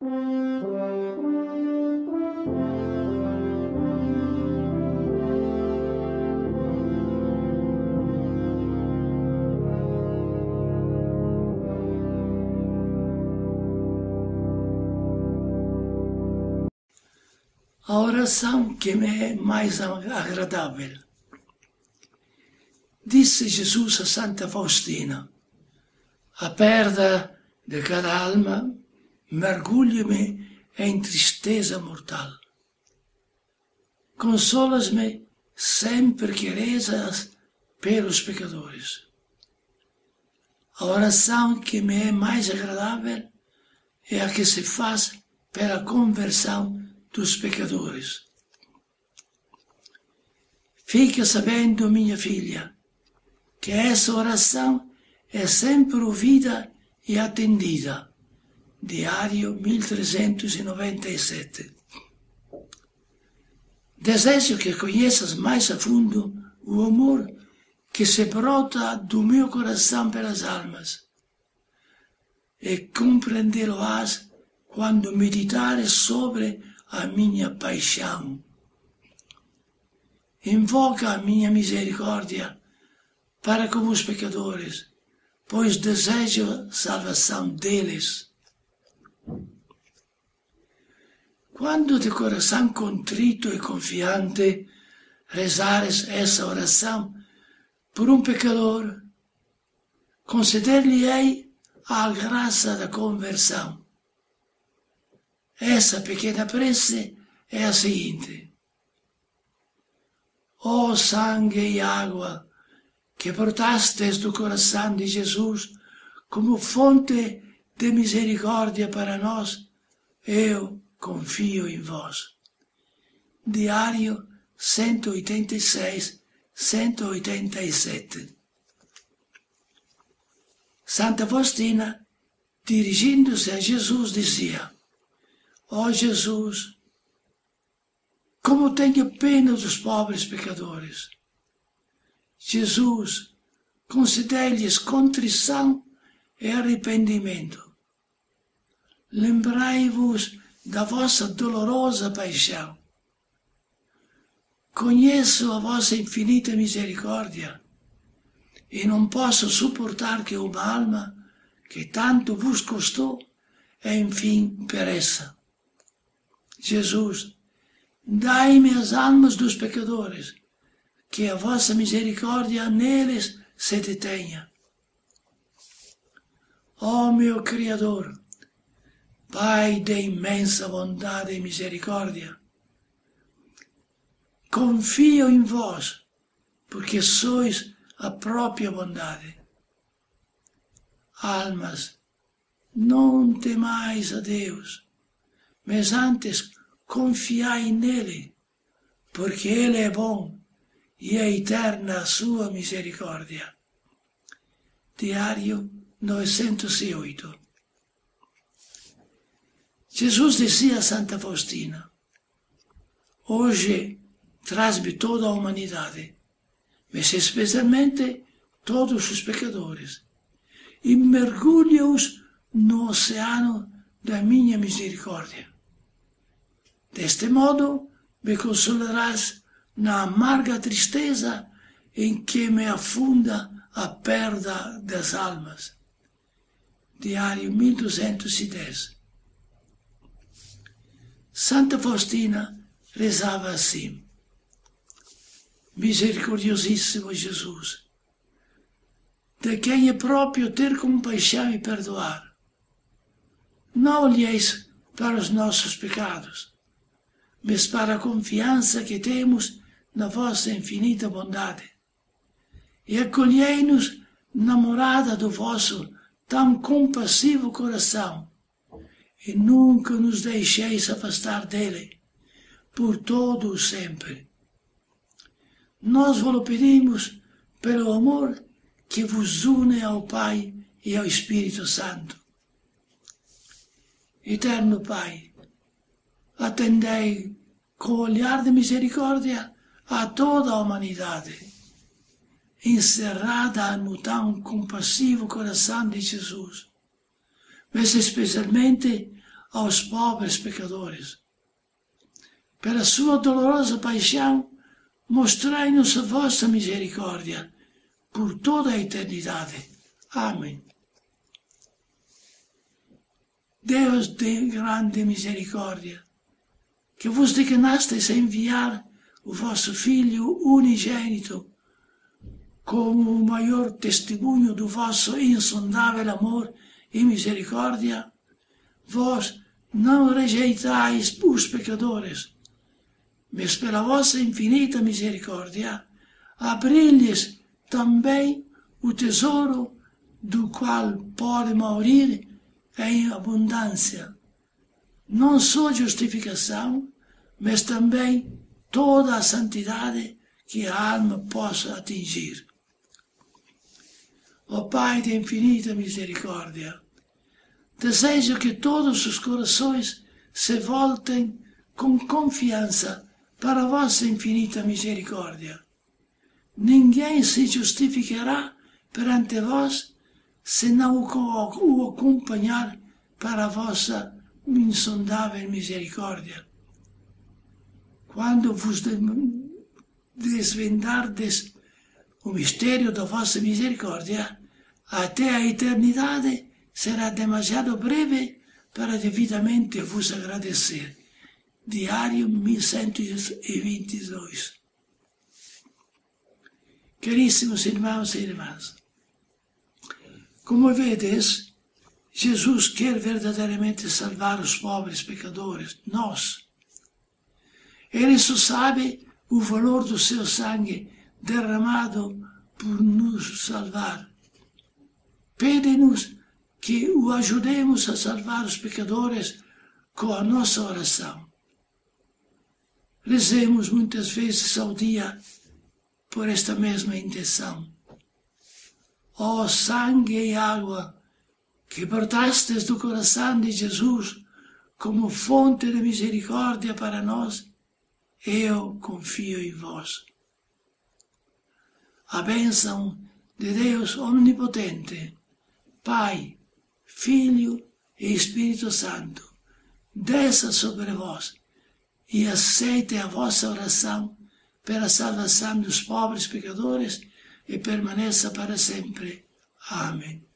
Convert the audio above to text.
A oração que me é mais agradável. Disse Jesus a Santa Faustina: a perda de cada alma mergulha-me em tristeza mortal. Consolas-me sempre que rezas pelos pecadores. A oração que me é mais agradável é a que se faz pela conversão dos pecadores. Fica sabendo, minha filha, que essa oração é sempre ouvida e atendida. Diário 1397. Desejo que conheças mais a fundo o amor que se brota do meu coração pelas almas, e compreendê-lo-ás quando meditares sobre a minha paixão. Invoca a minha misericórdia para com os pecadores, pois desejo a salvação deles. Quando de coração contrito e confiante rezares essa oração por um pecador, conceder-lhe-ei a graça da conversão. Essa pequena prece é a seguinte: ó sangue e água que brotastes do coração de Jesus como fonte de misericórdia para nós, eu confio em vós. Diário 186, 187. Santa Faustina, dirigindo-se a Jesus, dizia: ó Jesus, como tenho pena dos pobres pecadores. Jesus, concedei-lhes contrição e arrependimento. Lembrai-vos da vossa dolorosa paixão. Conheço a vossa infinita misericórdia e não posso suportar que uma alma que tanto vos custou, enfim, pereça. Jesus, dai-me as almas dos pecadores, que a vossa misericórdia neles se detenha. Ó meu Criador, Pai de imensa bondade e misericórdia, confio em vós, porque sois a própria bondade. Almas, não temais a Deus, mas antes confiai nele, porque ele é bom e é eterna a sua misericórdia. Diário 908. Jesus dizia a Santa Faustina: hoje traz-me toda a humanidade, mas especialmente todos os pecadores, e mergulha-os no oceano da minha misericórdia. Deste modo, me consolarás na amarga tristeza em que me afunda a perda das almas. Diário 1210. Santa Faustina rezava assim: misericordiosíssimo Jesus, de quem é próprio ter compaixão e perdoar, não olheis para os nossos pecados, mas para a confiança que temos na vossa infinita bondade, e acolhei-nos na morada do vosso tão compassivo coração, e nunca nos deixeis afastar dele, por todo o sempre. Nós vos pedimos pelo amor que vos une ao Pai e ao Espírito Santo. Eterno Pai, atendei com olhar de misericórdia a toda a humanidade, encerrada no tão compassivo coração de Jesus, mas especialmente aos pobres pecadores. Pela sua dolorosa paixão, mostrai-nos a vossa misericórdia por toda a eternidade. Amém. Deus de grande misericórdia, que vos dignastes a enviar o vosso Filho unigênito como o maior testemunho do vosso insondável amor e misericórdia, vós não rejeitais os pecadores, mas pela vossa infinita misericórdia abri-lhes também o tesouro do qual pode mourir em abundância, não só justificação, mas também toda a santidade que a alma possa atingir. Ó Pai de infinita misericórdia, desejo que todos os corações se voltem com confiança para a vossa infinita misericórdia. Ninguém se justificará perante vós se não o acompanhar para a vossa insondável misericórdia. Quando vos desvendardes o mistério da vossa misericórdia, até a eternidade será demasiado breve para devidamente vos agradecer. Diário 1122. Caríssimos irmãos e irmãs, como vedes, Jesus quer verdadeiramente salvar os pobres pecadores, nós. Ele só sabe o valor do seu sangue derramado por nos salvar. Pede-nos que o ajudemos a salvar os pecadores com a nossa oração. Rezemos muitas vezes ao dia por esta mesma intenção. Ó sangue e água que brotastes do coração de Jesus como fonte de misericórdia para nós, eu confio em vós. A bênção de Deus Omnipotente, Pai, Filho e Espírito Santo, desça sobre vós e aceite a vossa oração pela salvação dos pobres pecadores e permaneça para sempre. Amém.